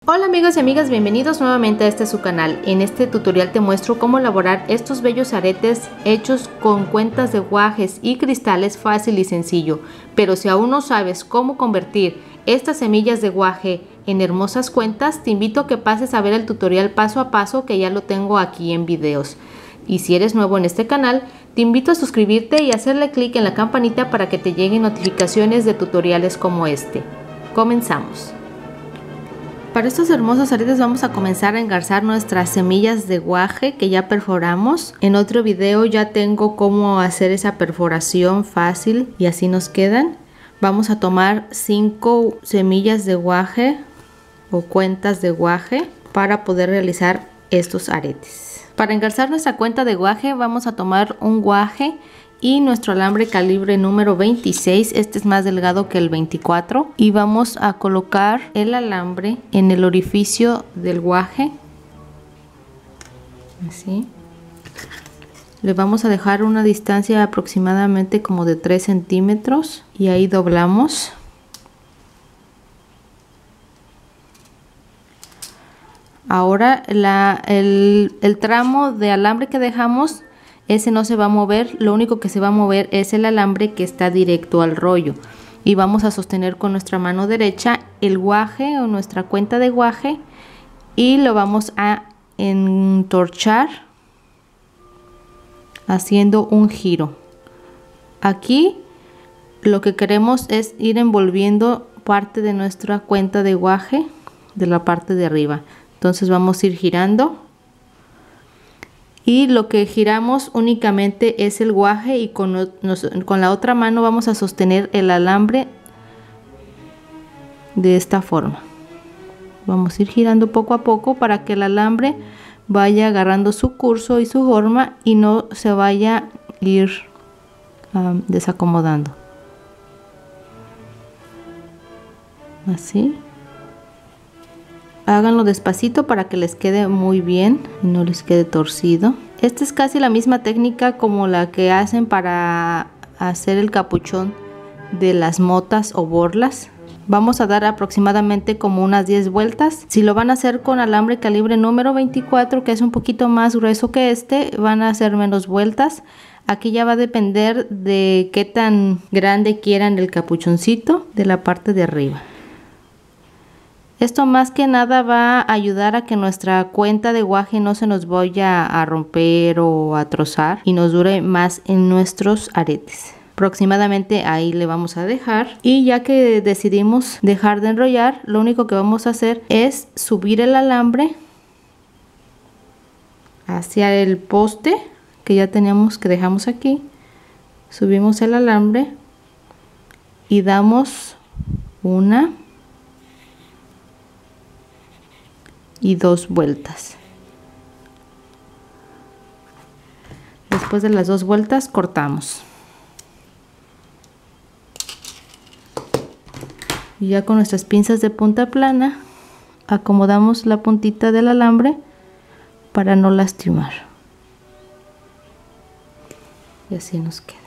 Hola amigos y amigas, bienvenidos nuevamente a su canal. En este tutorial te muestro cómo elaborar estos bellos aretes hechos con cuentas de guajes y cristales fácil y sencillo. Pero si aún no sabes cómo convertir estas semillas de guaje en hermosas cuentas, te invito a que pases a ver el tutorial paso a paso que ya lo tengo aquí en videos. Y si eres nuevo en este canal, te invito a suscribirte y hacerle clic en la campanita para que te lleguen notificaciones de tutoriales como este. Comenzamos. Para estos hermosos aretes vamos a comenzar a engarzar nuestras semillas de guaje que ya perforamos. En otro video ya tengo cómo hacer esa perforación fácil y así nos quedan. Vamos a tomar 5 semillas de guaje o cuentas de guaje para poder realizar estos aretes. Para engarzar nuestra cuenta de guaje vamos a tomar un guaje y nuestro alambre calibre número 26, este es más delgado que el 24, y vamos a colocar el alambre en el orificio del guaje, así. Le vamos a dejar una distancia aproximadamente como de 3 centímetros y ahí doblamos. Ahora el tramo de alambre que dejamos, ese no se va a mover, lo único que se va a mover es el alambre que está directo al rollo. Y vamos a sostener con nuestra mano derecha el guaje o nuestra cuenta de guaje y lo vamos a entorchar haciendo un giro. Aquí lo que queremos es ir envolviendo parte de nuestra cuenta de guaje de la parte de arriba. Entonces vamos a ir girando. Y lo que giramos únicamente es el guaje y con la otra mano vamos a sostener el alambre de esta forma. Vamos a ir girando poco a poco para que el alambre vaya agarrando su curso y su forma y no se vaya a ir desacomodando. Así. Háganlo despacito para que les quede muy bien y no les quede torcido. Esta es casi la misma técnica como la que hacen para hacer el capuchón de las motas o borlas. Vamos a dar aproximadamente como unas 10 vueltas. Si lo van a hacer con alambre calibre número 24, que es un poquito más grueso que este, van a hacer menos vueltas. Aquí ya va a depender de qué tan grande quieran el capuchoncito de la parte de arriba. Esto más que nada va a ayudar a que nuestra cuenta de guaje no se nos vaya a romper o a trozar y nos dure más en nuestros aretes. Aproximadamente ahí le vamos a dejar, y ya que decidimos dejar de enrollar, lo único que vamos a hacer es subir el alambre hacia el poste que ya teníamos, que dejamos aquí. Subimos el alambre y damos una y 2 vueltas. Después de las 2 vueltas cortamos y ya con nuestras pinzas de punta plana acomodamos la puntita del alambre para no lastimar, y así nos queda.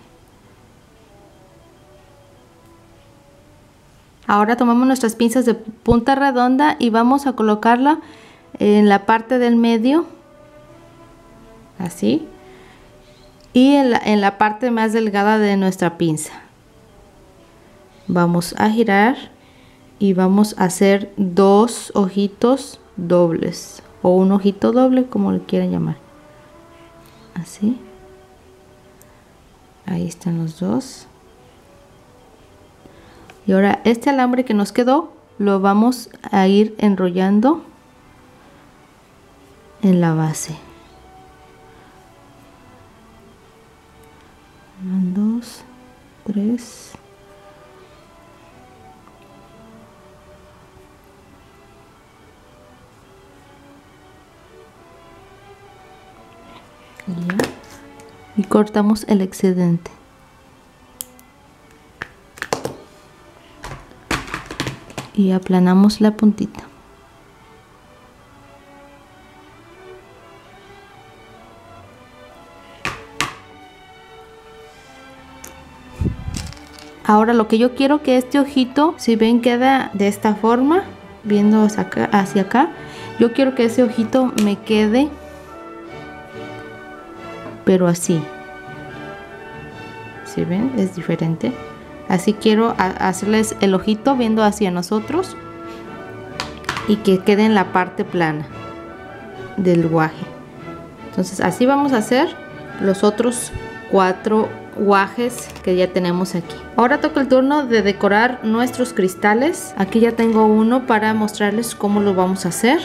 Ahora tomamos nuestras pinzas de punta redonda y vamos a colocarla en la parte del medio, así, y en la parte más delgada de nuestra pinza. Vamos a girar y vamos a hacer 2 ojitos dobles o un ojito doble, como le quieran llamar. Así. Ahí están los 2. Y ahora este alambre que nos quedó lo vamos a ir enrollando en la base. 1, 2, 3. Y cortamos el excedente. Y aplanamos la puntita. Ahora lo que yo quiero que este ojito, si ven, queda de esta forma. viendo hacia acá. Yo quiero que ese ojito me quede, pero así. ¿Sí ven? Es diferente. Así quiero hacerles el ojito viendo hacia nosotros y que quede en la parte plana del guaje. Entonces así vamos a hacer los otros 4 guajes que ya tenemos aquí. Ahora toca el turno de decorar nuestros cristales. Aquí ya tengo uno para mostrarles cómo lo vamos a hacer.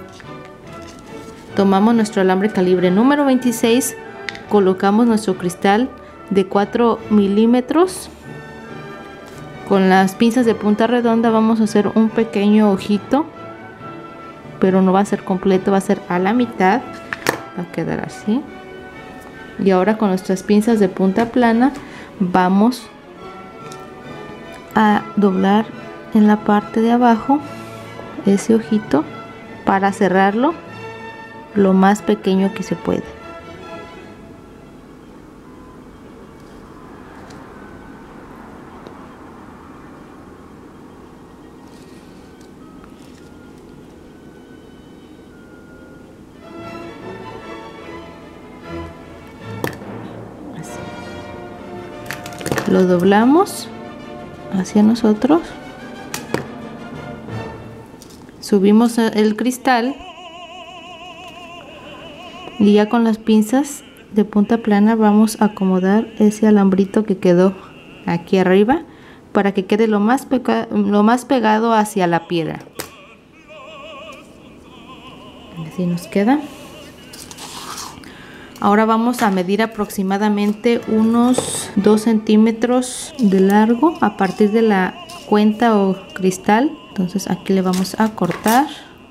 Tomamos nuestro alambre calibre número 26, colocamos nuestro cristal de 4 milímetros. Con las pinzas de punta redonda vamos a hacer un pequeño ojito, pero no va a ser completo, va a ser a la mitad, va a quedar así. Y ahora con nuestras pinzas de punta plana vamos a doblar en la parte de abajo ese ojito para cerrarlo lo más pequeño que se puede. Lo doblamos hacia nosotros, subimos el cristal y ya con las pinzas de punta plana vamos a acomodar ese alambrito que quedó aquí arriba para que quede lo más pegado hacia la piedra. Así nos queda. Ahora vamos a medir aproximadamente unos 2 centímetros de largo a partir de la cuenta o cristal. Entonces aquí le vamos a cortar.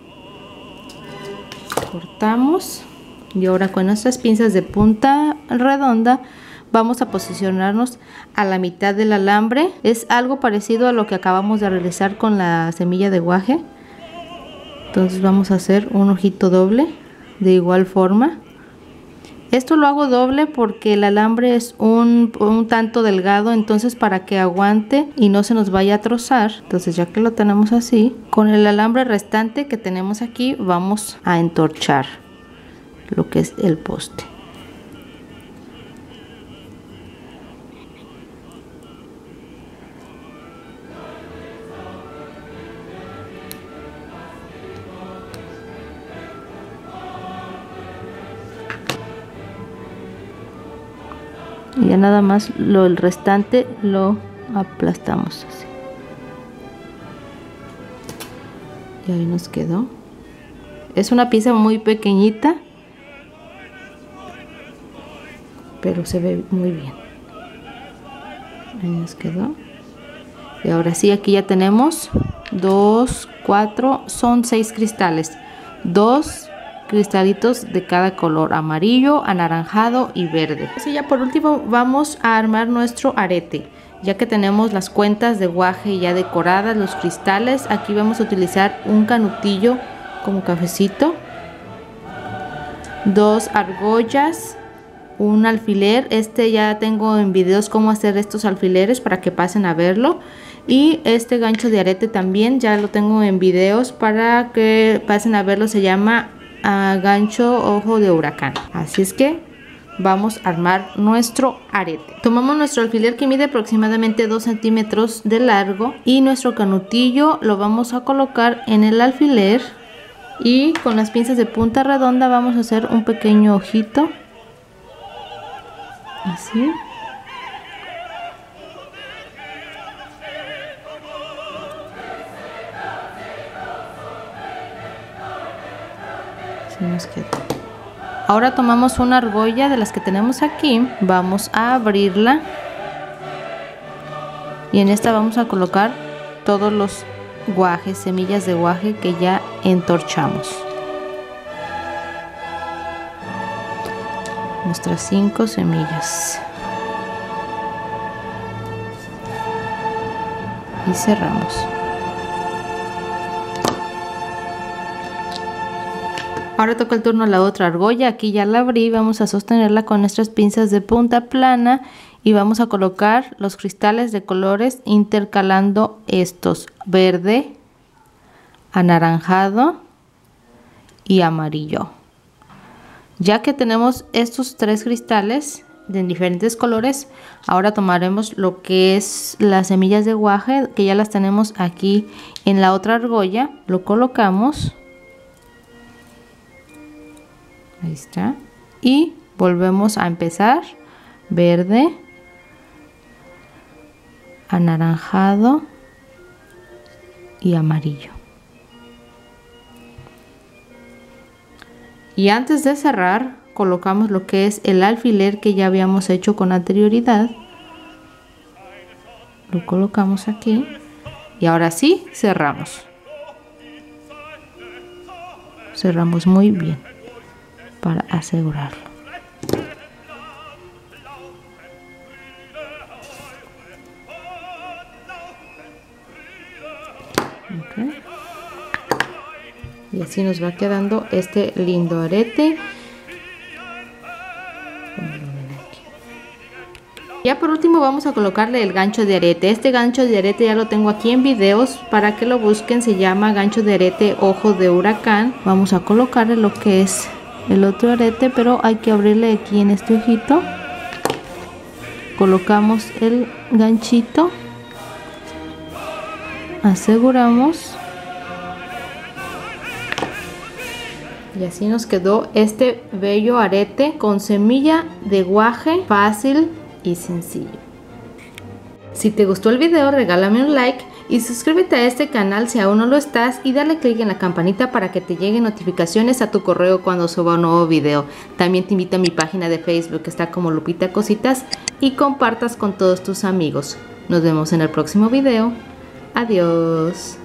Cortamos. Y ahora con nuestras pinzas de punta redonda vamos a posicionarnos a la mitad del alambre. Es algo parecido a lo que acabamos de realizar con la semilla de guaje. Entonces vamos a hacer un ojito doble de igual forma. Esto lo hago doble porque el alambre es un tanto delgado, entonces para que aguante y no se nos vaya a trozar. Entonces ya que lo tenemos así, con el alambre restante que tenemos aquí vamos a entorchar lo que es el poste. Y ya nada más el restante lo aplastamos así. Y ahí nos quedó. Es una pieza muy pequeñita, pero se ve muy bien. Ahí nos quedó. Y ahora sí, aquí ya tenemos 2, 4, son 6 cristales. 2 cristalitos de cada color, amarillo, anaranjado y verde. Así ya por último vamos a armar nuestro arete. Ya que tenemos las cuentas de guaje ya decoradas, los cristales, aquí vamos a utilizar un canutillo como cafecito, 2 argollas, un alfiler. Ya tengo en videos cómo hacer estos alfileres para que pasen a verlo. Y este gancho de arete también ya lo tengo en videos para que pasen a verlo. Se llama gancho ojo de huracán. Así es que vamos a armar nuestro arete. Tomamos nuestro alfiler que mide aproximadamente 2 centímetros de largo y nuestro canutillo lo vamos a colocar en el alfiler y con las pinzas de punta redonda vamos a hacer un pequeño ojito así. Nos queda. Ahora tomamos una argolla de las que tenemos aquí, vamos a abrirla y en esta vamos a colocar todos los guajes, semillas de guaje que ya entorchamos. Nuestras 5 semillas y cerramos. Ahora toca el turno a la otra argolla. Aquí ya la abrí, vamos a sostenerla con nuestras pinzas de punta plana y vamos a colocar los cristales de colores intercalando estos: verde, anaranjado y amarillo. Ya que tenemos estos 3 cristales de diferentes colores, ahora tomaremos lo que es las semillas de guaje, que ya las tenemos aquí en la otra argolla, lo colocamos, ahí está, y volvemos a empezar. Verde, anaranjado y amarillo. Y antes de cerrar, colocamos lo que es el alfiler que ya habíamos hecho con anterioridad. Lo colocamos aquí y ahora sí cerramos. Cerramos muy bien para asegurarlo. Okay. Y así nos va quedando este lindo arete. Ya por último vamos a colocarle el gancho de arete. Este gancho de arete ya lo tengo aquí en videos para que lo busquen. Se llama gancho de arete ojo de huracán. Vamos a colocarle lo que es el otro arete, pero hay que abrirle aquí en este ojito. Colocamos el ganchito, aseguramos y así nos quedó este bello arete con semilla de guaje, fácil y sencillo. Si te gustó el video, regálame un like y suscríbete a este canal si aún no lo estás, y dale click en la campanita para que te lleguen notificaciones a tu correo cuando suba un nuevo video. También te invito a mi página de Facebook, que está como Lupita Cositas, y compartas con todos tus amigos. Nos vemos en el próximo video. Adiós.